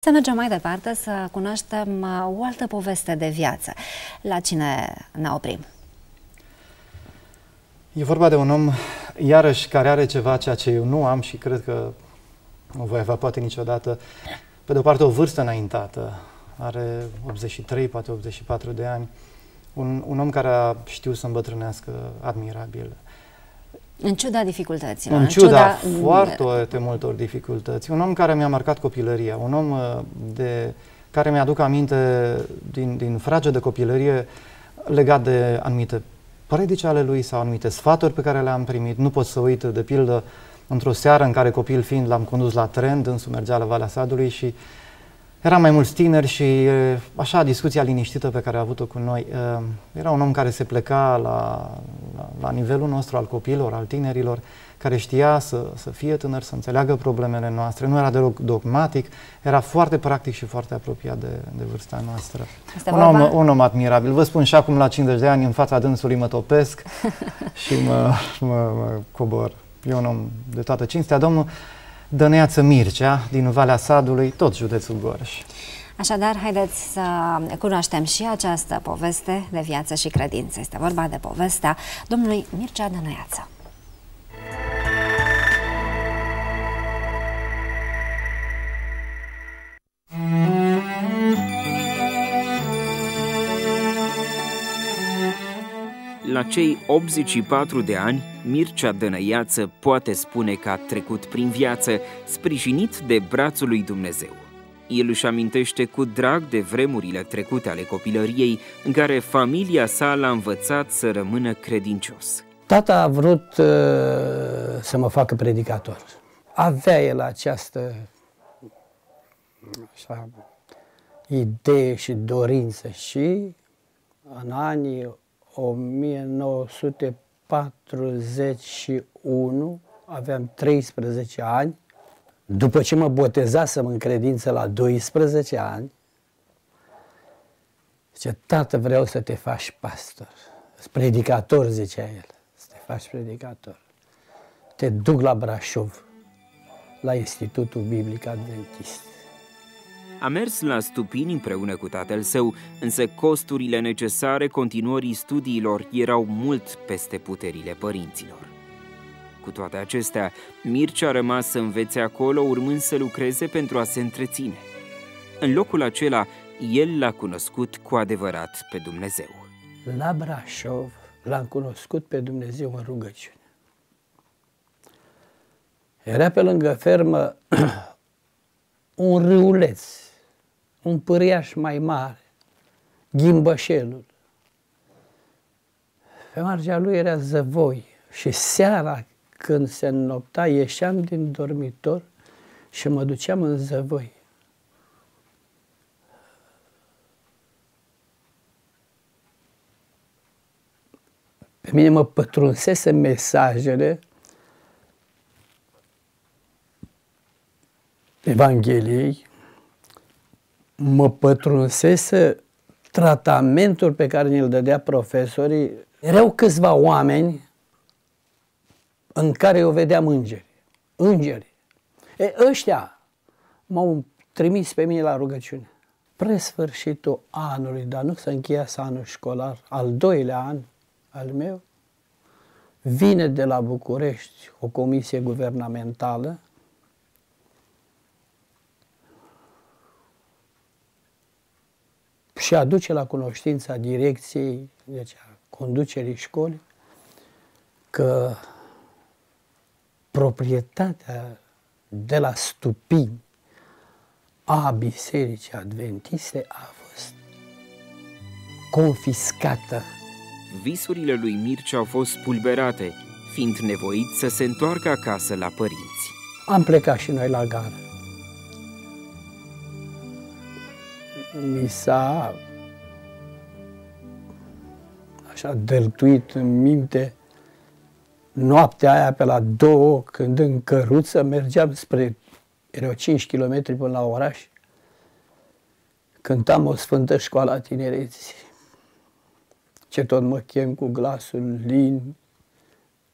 Să mergem mai departe, să cunoaștem o altă poveste de viață. La cine ne oprim? E vorba de un om, iarăși, care are ceva ceea ce eu nu am și cred că nu voi avea poate niciodată. Pe de o parte, o vârstă înaintată, are 83, poate 84 de ani, un om care a știut să îmbătrânească admirabil. În ciuda dificultăților. În ciuda foarte multor dificultăți. Un om care mi-a marcat copilăria, un om de care mi-aduc aminte din fragedă copilărie legat de anumite predici ale lui sau anumite sfaturi pe care le-am primit. Nu pot să uit, de pildă, într-o seară în care, copil fiind, l-am condus la tren, dânsul mergea la Valea Sadului și eram mai mulți tineri și așa, discuția liniștită pe care a avut-o cu noi. Era un om care se pleca la nivelul nostru al copiilor, al tinerilor, care știa să fie tânăr, să înțeleagă problemele noastre. Nu era deloc dogmatic, era foarte practic și foarte apropiat de vârsta noastră. Un om admirabil. Vă spun, și acum la 50 de ani în fața dânsului mă topesc și mă cobor. E un om de toată cinstea. Domnul Dăneiață Mircea, din Valea Sadului, tot județul Gorj. Așadar, haideți să cunoaștem și această poveste de viață și credință. Este vorba de povestea domnului Mircea Dăneiață. La cei 84 de ani, Mircea Dăneiață poate spune că a trecut prin viață, sprijinit de brațul lui Dumnezeu. El își amintește cu drag de vremurile trecute ale copilăriei, în care familia sa l-a învățat să rămână credincios. Tata a vrut să mă facă predicator. Avea el această idee și dorință și în anii 1941, aveam 13 ani, după ce mă botezasem în credință la 12 ani, zice, tată, vreau să te faci pastor, predicator, zicea el, să te faci predicator. Te duc la Brașov, la Institutul Biblic Adventist. A mers la Stupini împreună cu tatăl său, însă costurile necesare continuării studiilor erau mult peste puterile părinților. Cu toate acestea, Mircea a rămas să învețe acolo, urmând să lucreze pentru a se întreține. În locul acela, el l-a cunoscut cu adevărat pe Dumnezeu. La Brașov l-am cunoscut pe Dumnezeu în rugăciune. Era pe lângă fermă un râuleț, un pâriaș mai mare, Ghimbășelul. Pe marginea lui era zăvoi și seara, când se înnopta, ieșeam din dormitor și mă duceam în zăvoi. Pe mine mă pătrunsese mesajele Evangheliei, mă pătrunsese tratamentul pe care ne-l dădea profesorii. Erau câțiva oameni în care eu vedeam îngeri. Ăștia m-au trimis pe mine la rugăciune. Pre sfârșitul anului, dar nu se încheiase anul școlar, al doilea an al meu, vine de la București o comisie guvernamentală și aduce la cunoștința direcției, deci a conducerii școlii, că proprietatea de la Stupini a Bisericii Adventiste a fost confiscată. Visurile lui Mircea au fost spulberate, fiind nevoit să se întoarcă acasă la părinți. Am plecat și noi la gară. Mi s-a așa dăltuit în minte noaptea aia pe la 2, când în căruță mergeam erau 5 km până la oraș, cântam o sfântă școală a tinereții. Ce tot mă chem cu glasul lin.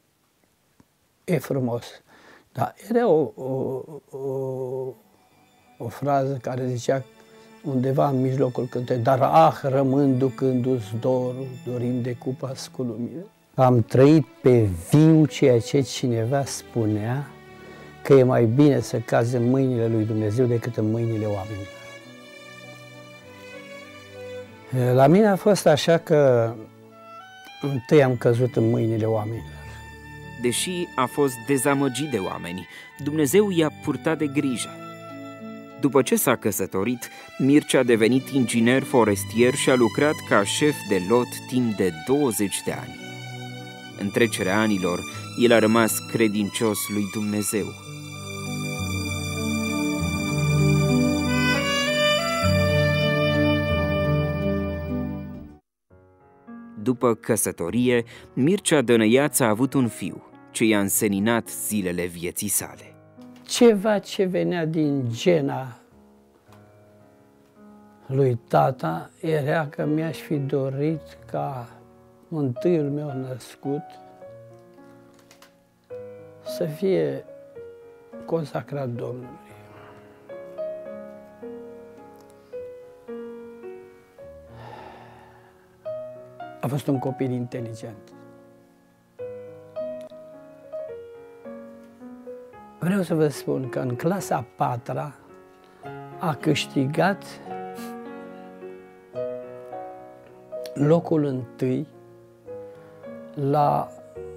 E frumos. Dar era o frază care zicea undeva în mijlocul cântării, dar rămân ducându-ți dorul, dorim de cupa sculumire. Am trăit pe viu ceea ce cineva spunea, că e mai bine să cazi în mâinile lui Dumnezeu decât în mâinile oamenilor. La mine a fost așa că întâi am căzut în mâinile oamenilor. Deși a fost dezamăgit de oameni, Dumnezeu i-a purtat de grijă. După ce s-a căsătorit, Mircea a devenit inginer forestier și a lucrat ca șef de lot timp de 20 de ani. În trecerea anilor, el a rămas credincios lui Dumnezeu. După căsătorie, Mircea Dănăiață a avut un fiu, ce i-a înseninat zilele vieții sale. Ceva ce venea din gena lui tata era că mi-aș fi dorit ca întâiul meu născut să fie consacrat Domnului. A fost un copil inteligent. Vreau să vă spun că în clasa 4-a a câștigat locul întâi la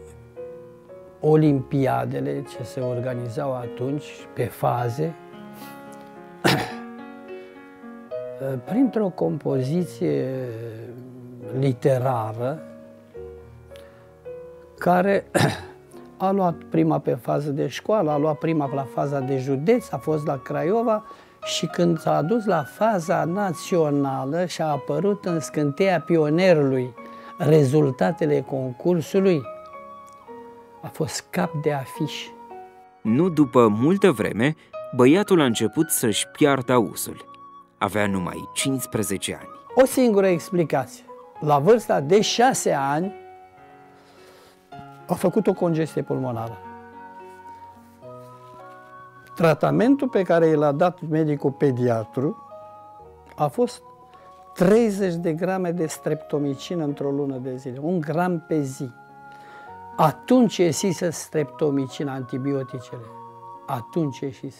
olimpiadele ce se organizau atunci pe faze printr-o compoziție literară care a luat prima pe fază de școală, a luat prima la faza de județ, a fost la Craiova și când s-a adus la faza națională și a apărut în scânteia Pionerului rezultatele concursului, a fost cap de afiș. Nu după multă vreme, băiatul a început să-și piardă ausul. Avea numai 15 ani. O singură explicație. La vârsta de 6 ani a făcut o congestie pulmonară. Tratamentul pe care l-a dat medicul pediatru a fost 30 de grame de streptomicină într-o lună de zile, 1 gram pe zi. Atunci ieșise streptomicina, antibioticele. Atunci ieșise.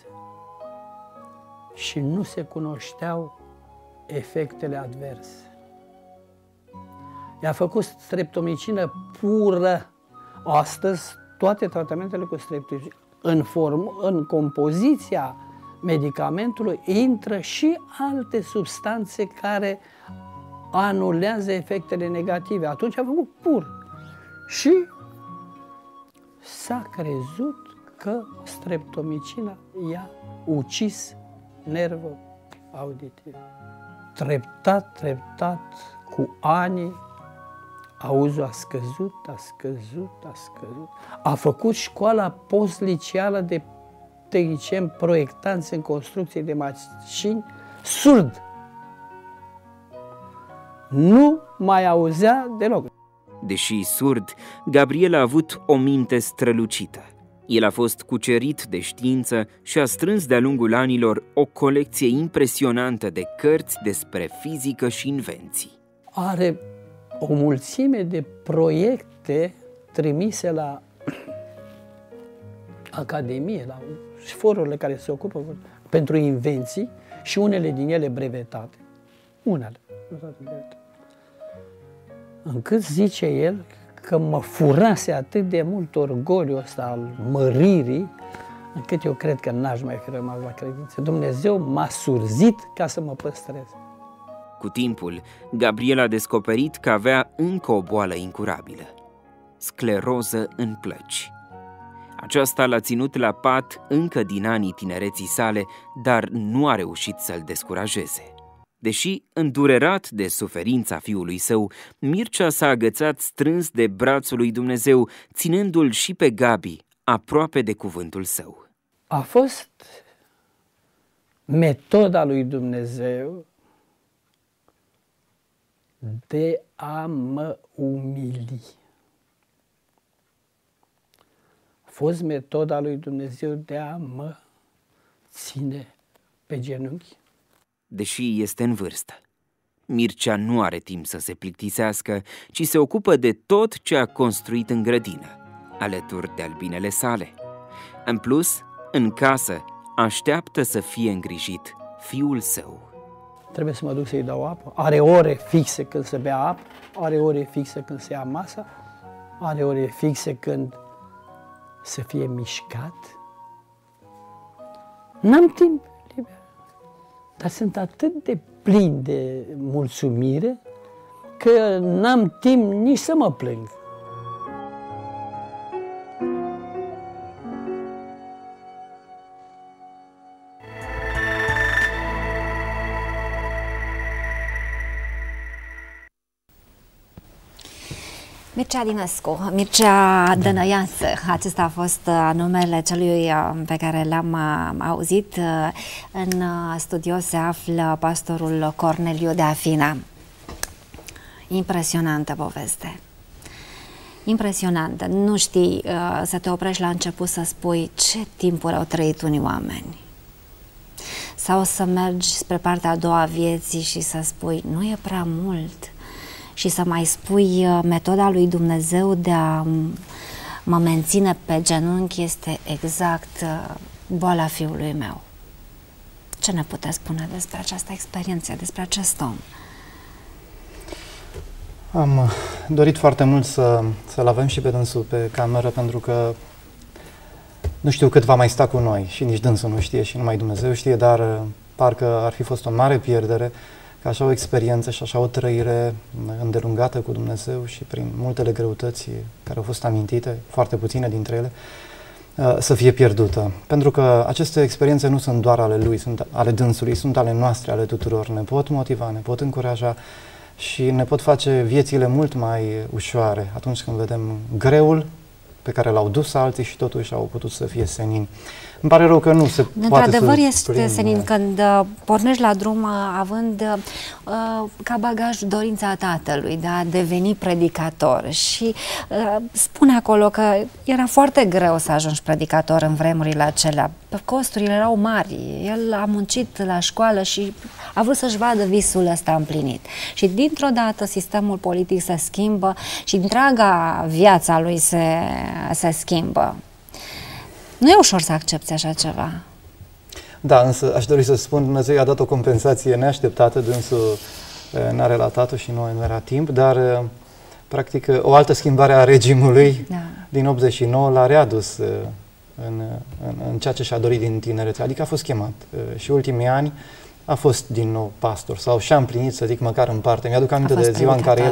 Și nu se cunoșteau efectele adverse. I-a făcut streptomicină pură. Astăzi, toate tratamentele cu streptomicină, în compoziția medicamentului, intră și alte substanțe care anulează efectele negative. Atunci a făcut pur. Și s-a crezut că streptomicina i-a ucis nervul auditiv. Treptat, treptat, cu ani, auzul a scăzut, a scăzut, a scăzut. A făcut școala post-liceală de tehnicieni proiectanți în construcție de mașini, surd. Nu mai auzea deloc. Deși surd, Gabriel a avut o minte strălucită. El a fost cucerit de știință și a strâns de-a lungul anilor o colecție impresionantă de cărți despre fizică și invenții. Are o mulțime de proiecte trimise la Academie, la forurile care se ocupă pentru invenții și unele din ele brevetate. Unele. Încât zice el că mă furase atât de mult orgoliul ăsta al măririi, încât eu cred că n-aș mai fi rămas la credință. Dumnezeu m-a surzit ca să mă păstrez. Cu timpul, Gabriel a descoperit că avea încă o boală incurabilă, scleroză în plăci. Aceasta l-a ținut la pat încă din anii tinereții sale, dar nu a reușit să-l descurajeze. Deși îndurerat de suferința fiului său, Mircea s-a agățat strâns de brațul lui Dumnezeu, ținându-l și pe Gabi aproape de cuvântul său. A fost metoda lui Dumnezeu de a mă umili. A fost metoda lui Dumnezeu de a mă ține pe genunchi. Deși este în vârstă, Mircea nu are timp să se plictisească, ci se ocupă de tot ce a construit în grădină, alături de albinele sale. În plus, în casă, așteaptă să fie îngrijit fiul său. Trebuie să mă duc să-i dau apă. Are ore fixe când se bea apă, are ore fixe când se ia masa, are ore fixe când să fie mișcat. N-am timp liber, dar sunt atât de plin de mulțumire că n-am timp nici să mă plâng. Mircea Dinescu, Mircea Dănăiață, acesta a fost numele celui pe care l-am auzit. În studio se află pastorul Corneliu de Afina. Impresionantă poveste. Impresionantă. Nu știi să te oprești la început să spui ce timpuri au trăit unii oameni. Sau să mergi spre partea a doua a vieții și să spui nu e prea mult. Și să mai spui metoda lui Dumnezeu de a mă menține pe genunchi este exact boala fiului meu. Ce ne puteți spune despre această experiență, despre acest om? Am dorit foarte mult să-l avem și pe dânsul pe cameră, pentru că nu știu cât va mai sta cu noi și nici dânsul nu știe și numai Dumnezeu știe, dar parcă ar fi fost o mare pierdere că așa o experiență și așa o trăire îndelungată cu Dumnezeu și prin multele greutăți care au fost amintite, foarte puține dintre ele, să fie pierdută. Pentru că aceste experiențe nu sunt doar ale lui, sunt ale dânsului, sunt ale noastre, ale tuturor. Ne pot motiva, ne pot încuraja și ne pot face viețile mult mai ușoare atunci când vedem greul pe care l-au dus alții și totuși au putut să fie senini. Îmi pare rău că nu se poate să... Într-adevăr este senin când pornești la drum având ca bagaj dorința tatălui de a deveni predicator și spune acolo că era foarte greu să ajungi predicator în vremurile acelea. Costurile erau mari. El a muncit la școală și a vrut să-și vadă visul ăsta împlinit. Și dintr-o dată sistemul politic se schimbă și întreaga viața lui se schimbă. Nu e ușor să accepți așa ceva. Da, însă aș dori să spun, Dumnezeu i-a dat o compensație neașteptată, dânsul n-a relatat-o și nu era timp, dar practic o altă schimbare a regimului din 89 l-a readus în ceea ce și-a dorit din tinerețe, adică a fost chemat și ultimii ani a fost din nou pastor sau și-a împlinit, să zic, măcar în parte. Mi-aduc aminte de ziua în care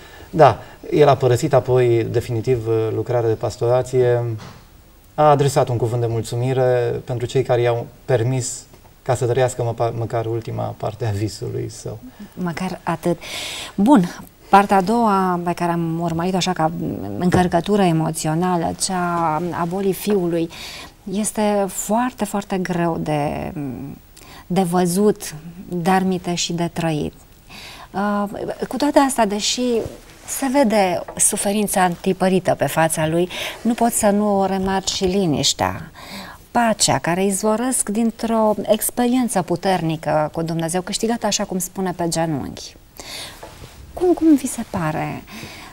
el a părăsit apoi definitiv lucrarea de pastorație. A adresat un cuvânt de mulțumire pentru cei care i-au permis ca să trăiască măcar ultima parte a visului său. Măcar atât. Bun, partea a doua pe care am urmărit-o așa ca încărcătură emoțională, cea a bolii fiului, este foarte, foarte greu de văzut, darmite și de trăit. Cu toate astea, deși se vede suferința întipărită pe fața lui, nu pot să nu remarci și liniștea, pacea care izvorăsc dintr-o experiență puternică cu Dumnezeu, câștigată, așa cum spune, pe genunchi. Cum vi se pare?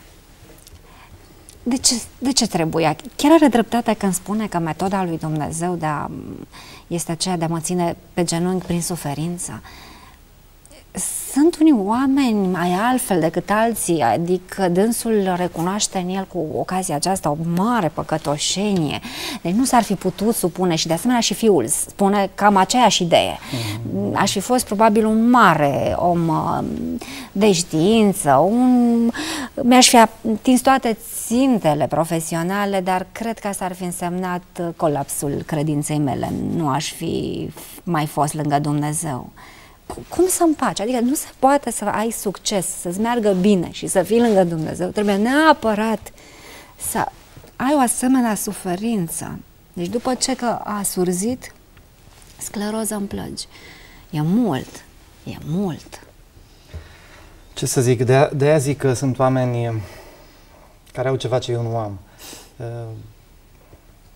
De ce trebuia? Chiar are dreptate când spune că metoda lui Dumnezeu este aceea de a mă ține pe genunchi prin suferință? Sunt unii oameni mai altfel decât alții, adică dânsul recunoaște în el cu ocazia aceasta o mare păcătoșenie, deci nu s-ar fi putut supune și de asemenea și fiul spune cam aceeași idee. Aș fi fost probabil un mare om de știință, mi-aș fi atins toate țintele profesionale, dar cred că asta ar fi însemnat colapsul credinței mele, nu aș fi mai fost lângă Dumnezeu. Cum să împaci? Adică nu se poate să ai succes, să-ți meargă bine și să fii lângă Dumnezeu. Trebuie neapărat să ai o asemenea suferință. Deci după ce că a surzit, scleroză în plăgi. E mult, e mult. Ce să zic, de aia zic că sunt oameni care au ceva ce eu nu am.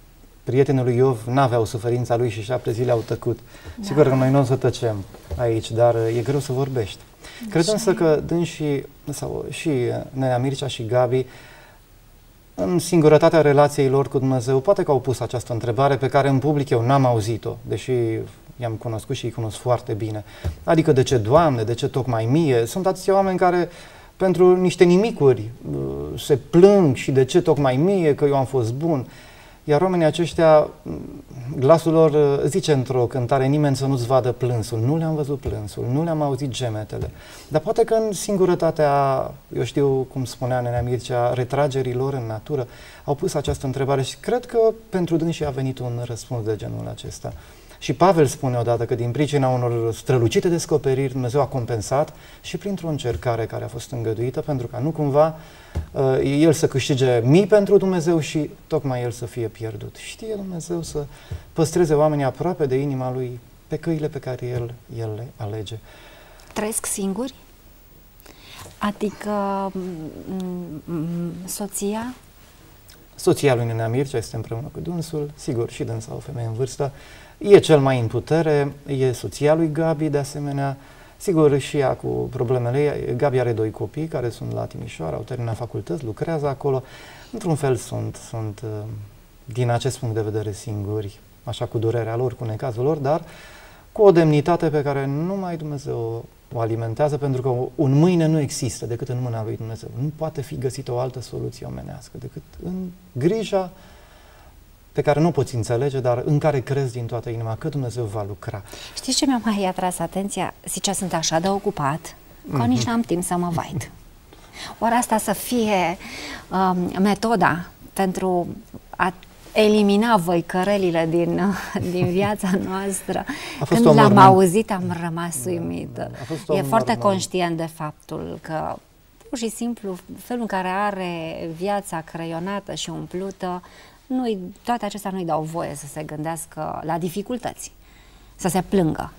prietenii lui Iov n-aveau suferința lui și 7 zile au tăcut. Da. Sigur că noi nu o să tăcem aici, dar e greu să vorbești. Cred însă că dânsii, sau și Nenea Mircea și Gabi, în singurătatea relației lor cu Dumnezeu, poate că au pus această întrebare pe care în public eu n-am auzit-o, deși i-am cunoscut și îi cunosc foarte bine. Adică de ce, Doamne, de ce tocmai mie? Sunt atâția oameni care pentru niște nimicuri se plâng și de ce tocmai mie, că eu am fost bun. Iar oamenii aceștia, glasul lor zice într-o cântare, nimeni să nu-ți vadă plânsul. Nu le-am văzut plânsul, nu le-am auzit gemetele. Dar poate că în singurătatea, eu știu cum spunea Nenea Mircea, retragerii lor în natură, au pus această întrebare și cred că pentru dânsii a venit un răspuns de genul acesta. Și Pavel spune odată că din pricina unor strălucite descoperiri Dumnezeu a compensat și printr-o încercare care a fost îngăduită pentru ca nu cumva el să câștige mii pentru Dumnezeu și tocmai el să fie pierdut. Știe Dumnezeu să păstreze oamenii aproape de inima lui pe căile pe care el le alege. Trăiesc singuri? Adică soția? Soția lui Nenea Mircea este împreună cu dânsul, sigur, și dânsa o femeie în vârstă. E cel mai în putere, e soția lui Gabi de asemenea, sigur și ea cu problemele ei. Gabi are 2 copii care sunt la Timișoara, au terminat facultăți, lucrează acolo. Într-un fel sunt din acest punct de vedere singuri, așa cu durerea lor, cu necazul lor, dar cu o demnitate pe care numai Dumnezeu o alimentează, pentru că un mâine nu există decât în mâna lui Dumnezeu. Nu poate fi găsită o altă soluție omenească decât în grija pe care nu poți înțelege, dar în care crezi din toată inima că Dumnezeu va lucra. Știți ce mi-a mai atras atenția? Zicea, sunt așa de ocupat că nici n-am timp să mă vaid. Oare asta să fie metoda pentru a elimina văicărelile din viața noastră? Când l-am auzit, am rămas uimită. E foarte conștient de faptul că pur și simplu felul în care are viața creionată și umplută, toate acestea nu-i dau voie să se gândească la dificultăți, să se plângă.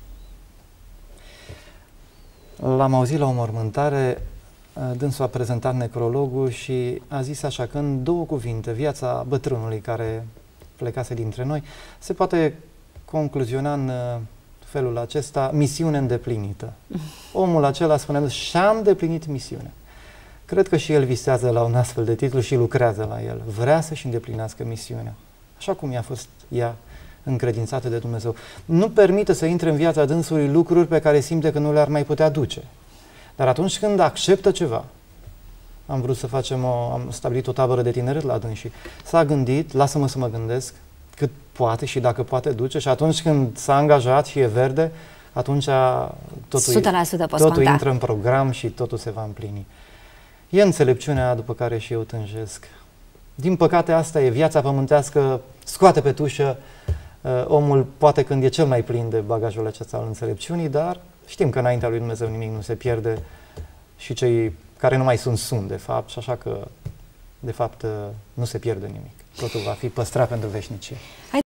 L-am auzit la o mormântare, dânsul a prezentat necrologul și a zis așa că în 2 cuvinte, viața bătrânului care plecase dintre noi se poate concluziona în felul acesta: misiune îndeplinită. Omul acela spune, și-a îndeplinit misiunea. Cred că și el visează la un astfel de titlu și lucrează la el. Vrea să-și îndeplinească misiunea, așa cum i-a fost ea încredințată de Dumnezeu. Nu permite să intre în viața dânsului lucruri pe care simte că nu le-ar mai putea duce. Dar atunci când acceptă ceva, am stabilit o tabără de tineret la dânsii, s-a gândit, lasă-mă să mă gândesc cât poate și dacă poate duce, și atunci când s-a angajat și e verde, atunci totul intră în program și totul se va împlini. E înțelepciunea după care și eu tânjesc. Din păcate asta e, viața pământească scoate pe tușă omul poate când e cel mai plin de bagajul acesta al înțelepciunii, dar știm că înaintea lui Dumnezeu nimic nu se pierde și cei care nu mai sunt de fapt, și așa că de fapt nu se pierde nimic. Totul va fi păstrat pentru veșnicie.